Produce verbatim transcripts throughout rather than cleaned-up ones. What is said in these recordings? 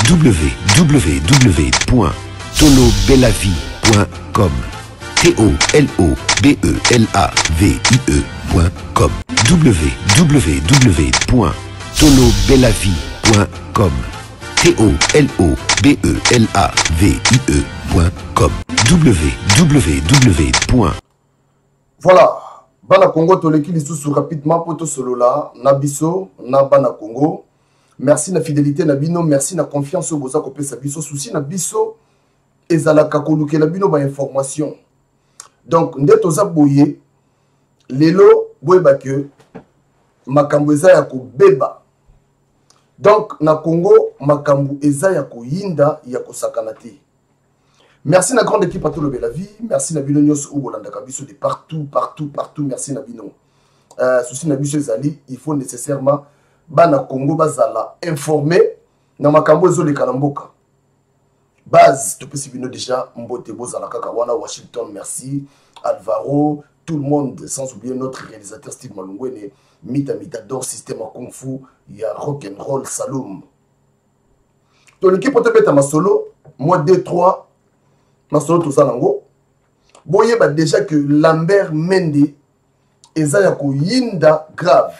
w w w point tolo belavie point com. T O L O B E L A V I E point com. w w w point tolo belavie point com. T O L O B E L A V I E point com. w w w point. Voilà. Bana Congo toleki lisusu rapidement pour tout solo là na biso na bana Congo. Merci na fidélité na bino, merci na confiance au boza ko pesa biso souci na biso ezalaka koluke la bino ba information. Donc ndeto za boye lelo boyeba que makambo eza ya ko beba. Donc na Congo makambo eza ya ko yinda ya ko sakana te. Merci na grande équipe à tout le Belavie. Merci na bino nyos ou bolanda kabiso de partout, partout, partout. Merci na bino. Euh, souci na biso ezali, il faut nécessairement bana Congo bazala informé na makambo ezo le kalamboka. Base, tu peux si bino déjà mbote bozala kaka wana Washington, merci. Alvaro, tout le monde, sans oublier notre réalisateur Steve Malungwene, Mita Mitador, Système à Kung Fu, il y a Rock'n'Roll, Saloum. Ton équipe peut te mettre à ma solo, moi deux trois. Masolo tout ça nango boye ba déjà que Lambert Mende eza ya ko yinda grave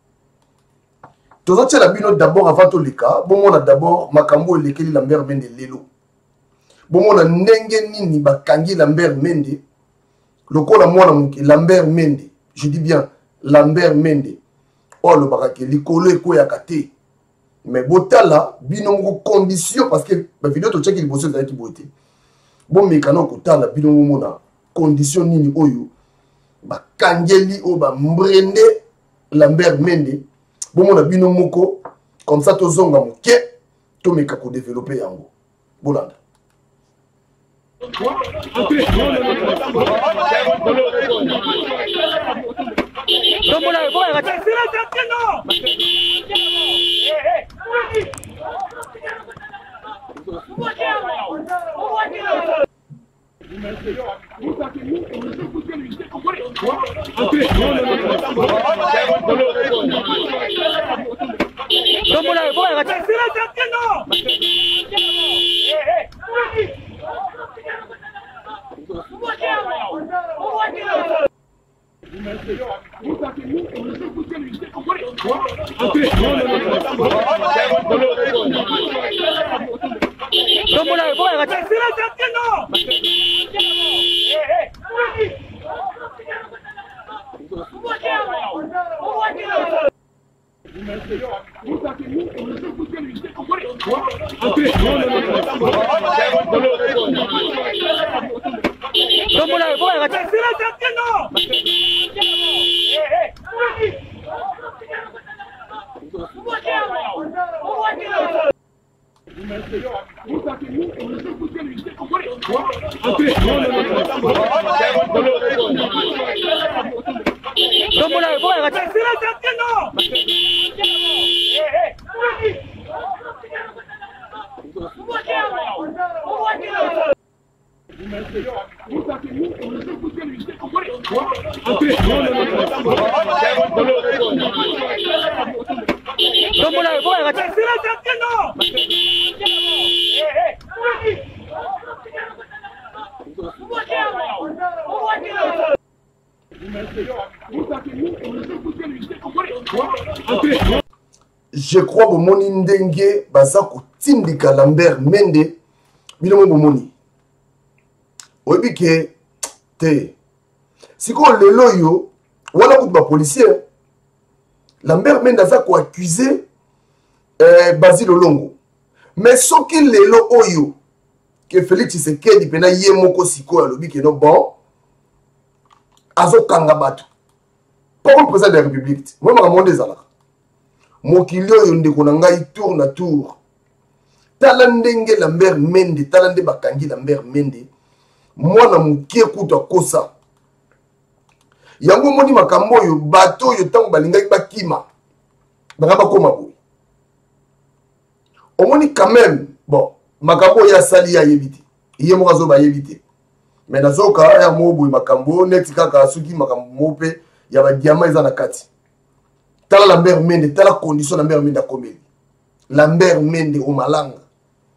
tozo tshela bino d'abord avant to leka bon on a d'abord makambo lekeli Lambert Mende lelo bon on a ndenge nini bakangi Lambert Mende lokola mwana muki Lambert Mende je dis bien Lambert Mende oh le barake likolo eko ya kate mais botala bino ngo condition parce que ba vidéo to check il bosse za ki bote. Bon mécano kotala bino mona condition nini oyo ba kangeli o ba mbrende Lambert Mende bon mona bino moko comme ça to zonga moke to meka ko développer yango bolanda je crois que mon indenge baza ko tindika Lambert Mende bino mo moni oyebi ke te siko lelo yo wala ko ba policier Lambert Mende aza ko accuser euh, Basile Olongo mais soki lelo oyo que Félix Tshisekedi pena ye moko siko alobi ke no bon azo kanga bato pour le président de la République moi ma monde ezala mokili oyo ndeko na ngai tour na tour tala ndenge Lambert Mende tala nde bakangi Lambert Mende mwana mukie kuta kosa yango moni makambo oyo bato oyo tango balingaki bakima banga bakoma boye omoni quand même bon makambo ya sali ya yebite iye moko azo ba yebite mais nazoka ya mobo makambo neti kaka suki makambo mope ya ba diamant eza na kati tala Lambert Mende tala condition Lambert Mende akomeli Lambert Mende o malanga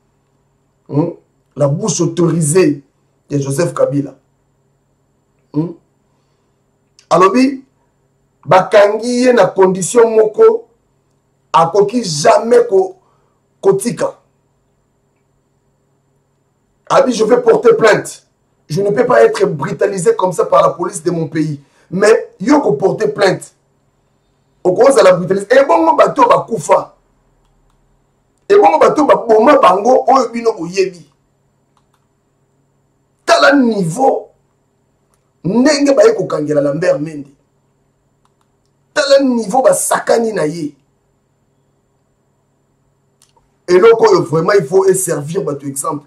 hmm? La bouche autorisée de Joseph Kabila. Hmm? Alobi, bakangi na condition moko akoki jamais ko kotika. Abi, je vais porter plainte. Je ne peux pas être brutalisé comme ça par la police de mon pays. Mais yo ko porter plainte. Au cause de la brutalisation. Et bon, bateau ba koufa. Et bon, bateau ba boma bango oyo bino boyebi. Tala niveau ndenge ba yeko kangela Lambert Mende. Tala niveau ba sakani na ye. Et là, vraiment, il faut servir votre exemple.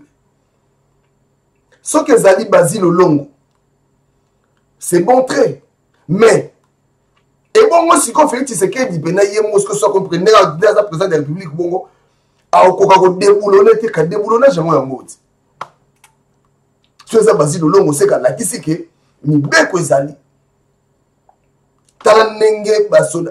Ce que Zali Basile Longo, c'est bon trait. Mais, et bon, moi, si on fait que c'est qu'il dit, ben, il y a un mot que soit compris, n'est pas président de la République, bon, à Okoko déboulonné, t'es qu'à déboulonné, j'ai moi un mot. Ce que Basile Longo, c'est qu'à la qui c'est que, ni beko Zali. Talanenge, basoda.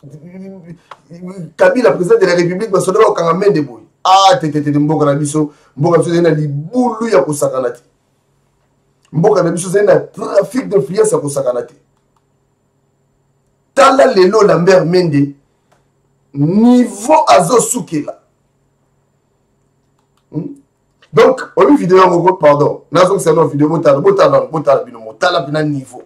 Kabila, président de la République, basoda, au Kangamé de Boy. Ah, t'es t'es mboka na biso, mboka biso na libulu ya kosakana te. Mboka na biso na trafic d'influence ya kosakana te. Tala lelo Lambert Mende niveau azo soukela. Hmm? Donc, on une vidéo en pardon. Nazo c'est une vidéo botala botala botala bino motala bina niveau.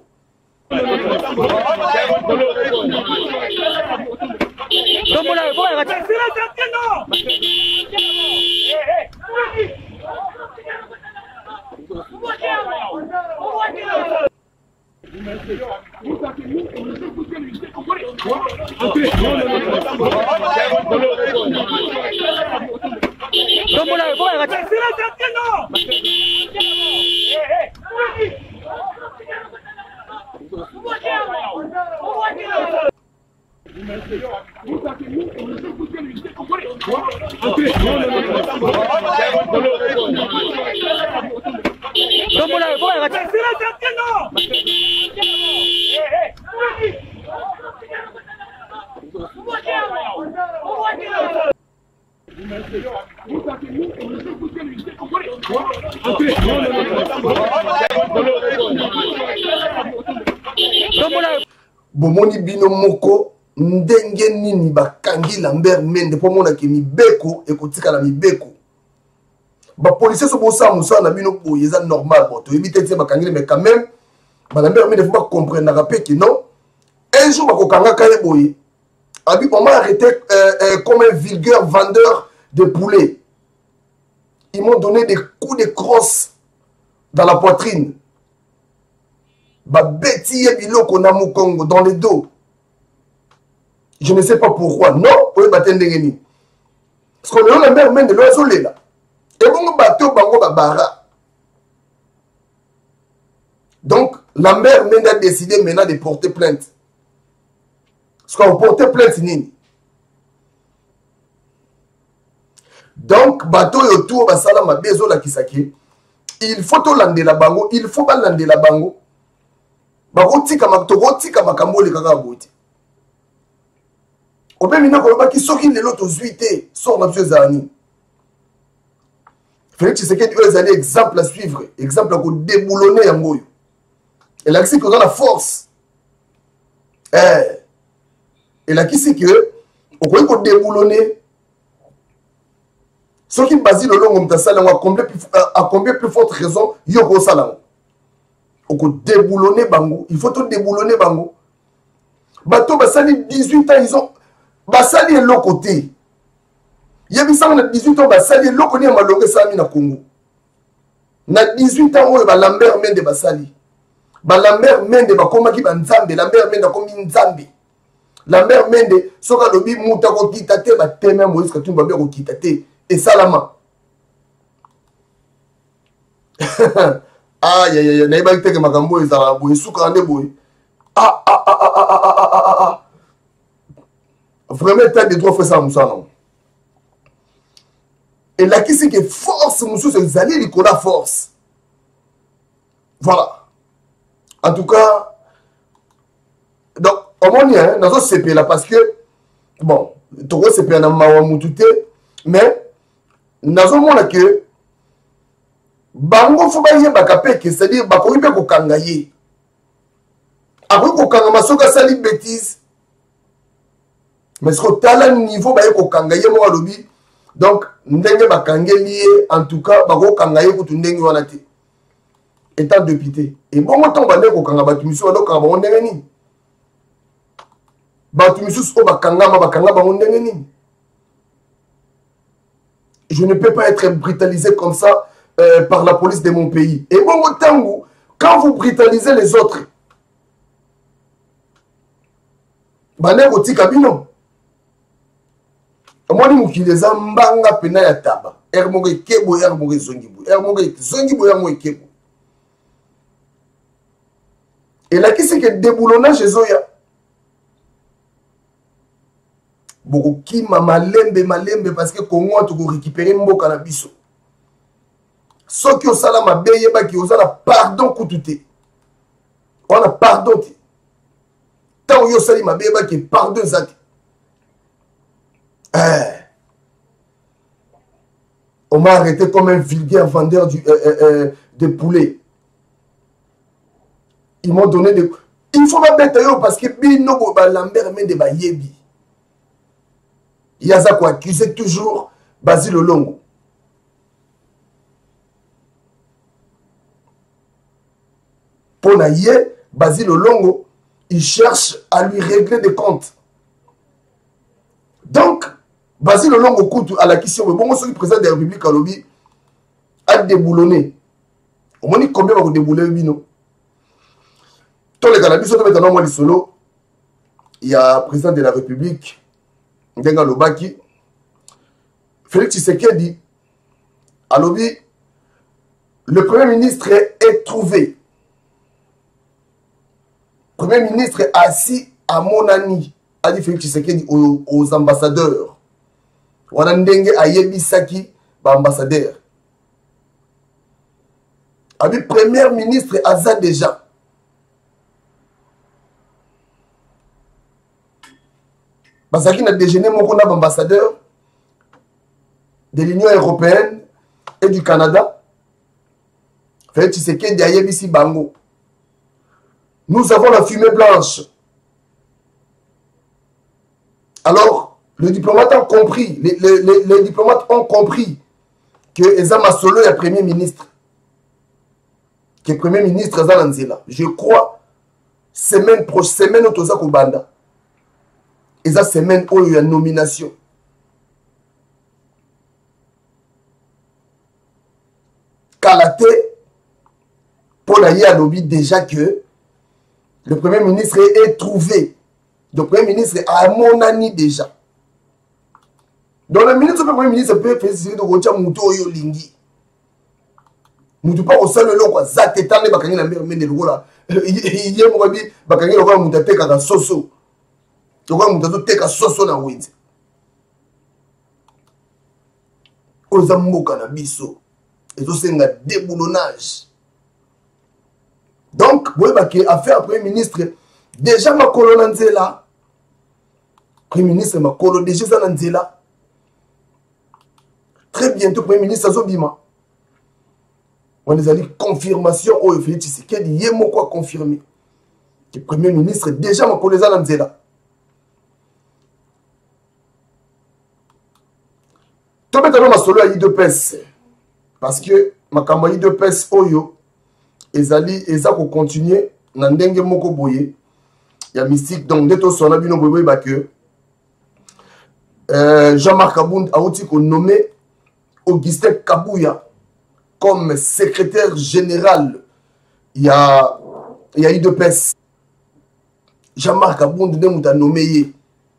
Bomoni bino moko ndenge nini bakangi Lambert Mende po mona ke mibeko ekotika na mibeko ba policiers so bosa musa na bino boye za normal bon to éviter te bakangi mais quand même ba Lambert Mende faut pas comprendre na que non un jour bakokanga kale boye abi on m'a arrêté euh, euh, comme un vulgaire vendeur de poulet. Ils m'ont donné des coups de crosse dans la poitrine. Ba beti biloko na mukongo dans le dos. Je ne sais pas pourquoi. Non, pour batendre ngeni. Parce qu'on est la mère même de l'oiseau là. Et bon bateau bango babara. Donc la mère même a décidé maintenant de porter plainte. Parce qu'on portait plainte nini. Donc bateau autour basala mabezo la kisaki. Il faut to lande la bango, il faut pas lande la bango. Bakotika makotika makambo le kaka boti. Obe mina ko ba ki soki lelo to zuité sort na monsieur Zani. Félix Tshisekedi eux allez exemple à suivre, exemple à ko déboulonner yangoyo. Et là c'est que dans la force. Eh et là qui c'est que on peut ko déboulonner. Ce qui basile le long de ça à combien plus à combien plus forte raison yoko salango. On peut déboulonner bango, il faut tout déboulonner bango. Bateau basali dix-huit ans ils ont basali et l'autre côté. Il y a dix-huit ans basali et l'autre côté à malongue sami na Congo. Na dix-huit ans où ba Lambert Mende basali. Ba Lambert Mende ba koma ki ba nzambe, Lambert Mende komi nzambe. Lambert Mende soka lobi muta ko kitate ba teme Moïse Katumbi ba ko kitate et salama. Aïe aïe aïe, n'aïe pas que ma gambo est à la bouille, souka ande bouille. Ah ah ah ah ah ah ah ah ah. Vraiment, t'as des droits fait ça, Moussa, non. Et là, qui c'est que force, Moussa, c'est Zali Nicolas force. Voilà. En tout cas, donc, au moins, hein, dans ce C P là, parce que, bon, Togo C P na mawa moutouté, mais, dans ce moment là que, bango fo bayebaka peke, c'est-à-dire bakoki mpe kokanga ye akoki kokanga masoki asali bêtise mais siko tala niveau baye kokanga ye moko alobi donc ndenge bakangeli ye en tout cas bakokanga ye kutu ndenge wana te étant député et bongo ntango bande kokanga bato misusu badokanga bango ndenge nini bato misusu oyo bakangama bakanga bango ndenge nini. Je ne peux pas être brutalisé comme ça euh, par la police de mon pays. Et bon, autant, quand vous brutalisez les autres, bané oti kabino. Moi ni mukileza mbanga pena ya taba. Ermoge kebo ermoge zongibu. Ermoge zongibu ermoge kebo. Et là qui c'est que déboulonnage zoya. Beaucoup qui m'a malembe malembe parce que Congo a tout récupéré mboka na biso. Ce qui au sala ma beye ba qui osala pardon kutute. On a pardon. Tant yo sali ma beye ba qui pardon zati. Eh. On m'a arrêté comme un vulgaire vendeur du, euh, euh, euh, de poulet. Ils m'ont donné des... Il faut pas bête parce que bino bo ba lambert men de ba yebi. Yaza ko accusé toujours Basile Longo. Pour naïe, Basile Longo, il cherche à lui régler des comptes. Donc, Basile Longo coûte à la question, mais bon, celui président de la République à l'Obi a déboulonné. On m'a dit combien va vous débouler le bino. Tous les gars, il y a le président de la République. Ndenga Lobaki, Félix Tshisekedi, à l'Obi, le Premier ministre est trouvé. Le Premier ministre est assis à Monani, a dit Félix Tshisekedi aux, aux ambassadeurs. Wana ndenge ayebi saki ba ambassadeur. Abi Premier ministre aza déjà. Parce qu'il a déjeuné mon ambassadeur de l'Union européenne et du Canada. Félix Tshisekedi Ayebisi Bango. Nous avons la fumée blanche. Alors, les diplomates ont compris, les, les, les, les diplomates ont compris que Eza Masolo est Premier ministre. Que Premier ministre Eza Nanzela. Je crois, semaine prochaine, semaine au Toza Kubanda. Et ça, semaine où il y a une nomination. Kalate, Paul Aye a lobby déjà que le Premier ministre est trouvé. Le Premier ministre est à mon ami déjà. Donc le ministre, le Premier ministre peut faire ce que Rocha Mouto Yo Lingi. Moutou pas au sein de l'eau, ça t'étend les bakangi la mer, mais le gola. Il y a mon ami, bakangi le gola Moutate Kaka Soso. Pourquoi nous avons teka soso na winzi? Oza mboka na biso. Et tout c'est un déboulonnage. Donc, vous voyez affaire Premier ministre, déjà ma colonne Premier ministre ma colonne déjà ça très bientôt Premier ministre Azobima. On les a dit confirmation au Félix Tshisekedi yemo quoi confirmer. Le Premier ministre déjà ma colonne là. Tout le monde solo à I deux P S parce que ma campagne I deux P S oyo ezali eza ko continuer na ndenge moko boye ya mystique donc ndeto sona bino boye ba que euh, Jean-Marc Abound a aussi nommé Augustin Kabouya comme secrétaire général il y a il y a I deux P S. Jean-Marc Abound de a nommé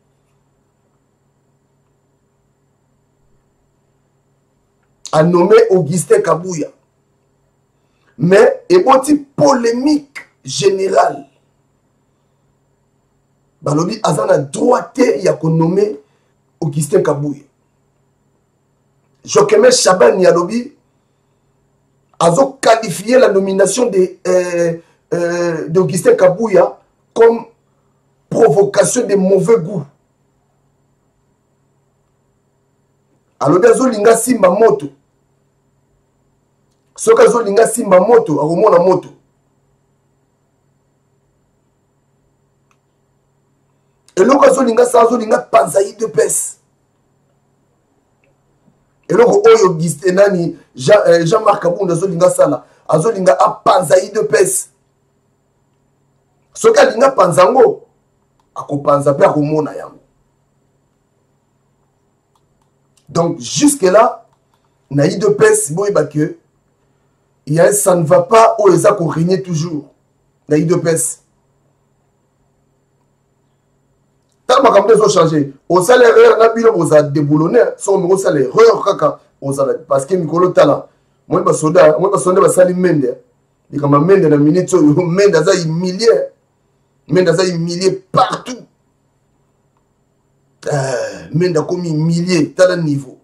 a nommé Augustin Kabouya. Mais il y a une polémique générale. Balobi Azana droité, il y a nommé Augustin Kabouya. Jokeme Chaban Yalobi a qualifié la nomination de euh, euh, d'Augustin Kabouya comme provocation de mauvais goût. Alors, Dazo Linga Simba Moto. soki azolinga simba moto akomona moto. Eloko azolinga sa azolinga panza I D P S. Eloko oyo Auguste nani Jean-Marc Kabunda azolinga sala azolinga apanza I D P S. Soki alinga panzango akopanza pe akomona yango. Donc jusque là na I D P S boyeba que il y a ça ne va pas où les a qu'on régner toujours na I D P S. Tant que les ont changé, au salaire na bino vous a déboulonné, son numéro salaire kaka parce que Mikolo Tala moi ba soda moi ba soda ba sali mende et comme mende na minute mende za humilié mende za humilié partout euh mende comme humilié tel niveau.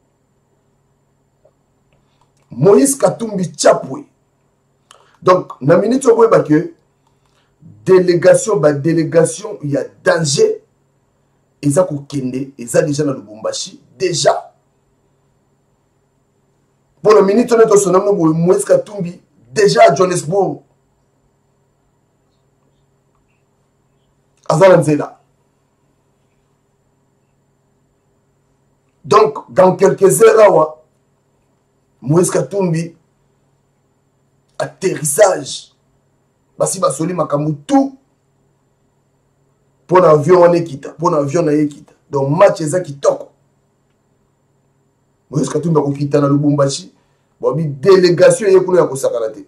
Moïse Katumbi Tchapwe. Donc na minute on voit que délégation ba délégation il y a danger. Ils ont kende, ils ont déjà dans le Lubumbashi déjà. Pour le minute on est au sonam pour Moïse Katumbi déjà à Johannesburg. Azalanzela. Donc dans quelques heures Moïse Katumbi atterrissage. Basi basoli makambu tout. Pour l'avion on est quitte, pour l'avion on est quitte. Donc match est ça qui toque. Moïse Katumbi a quitté dans le Lubumbashi. Bon bi délégation est pour nous à sakalate.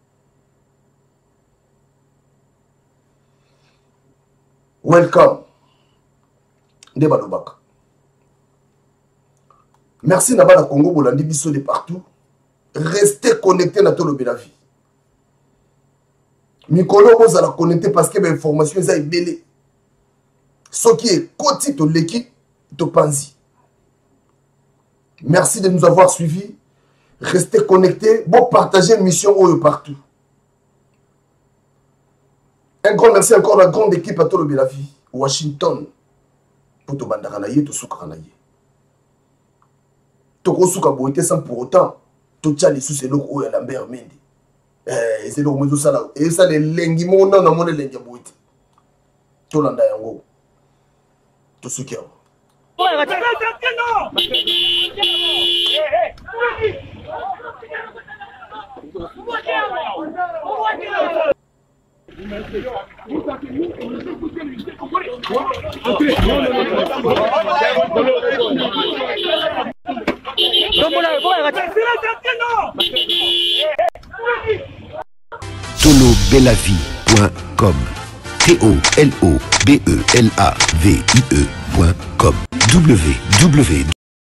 Welcome. Ndeba Lobaka. Merci Nabana Congo Bolandi biso de partout. Restez connectés à tout le Bélavi. Mikolo vous allez connecter parce que l'information est belé. Ce qui est côté de l'équipe de Panzi. Merci de nous avoir suivis. Restez connectés. Bon, partagez mission Oyo partout. Un grand merci encore à la grande équipe à Tolo Belavi. Washington. Pour te bandaranaye, te soukaranaye. Toko souka boite sans pour autant. Tout ça les sous c'est l'eau Oyo Lambert Mendy. Eh, c'est l'eau Mozo Sala. Et ça les lengi mon non non mon lengi boite. Tolanda yango. Tout ce qui est. tolo belavie point com T O L O B E L A V I E point com w w